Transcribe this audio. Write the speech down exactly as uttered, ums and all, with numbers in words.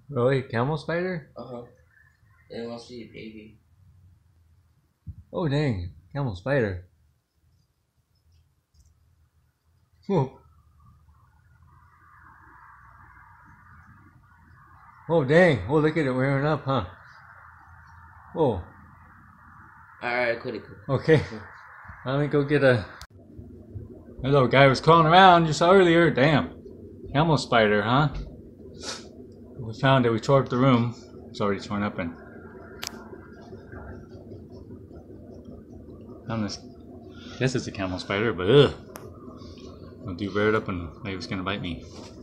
Really? Camel spider? Uh-huh. They want to see a baby. Oh dang, camel spider. Whoa. Oh dang, oh look at it wearing up, huh? Whoa. Alright, quit it. Okay. Let me go get a... That little guy was crawling around just earlier. Damn. Camel spider, huh? We found it, we tore up the room. It's already torn up and... Found this... I guess it's a camel spider, but ugh. It'll do right up and maybe it's gonna bite me.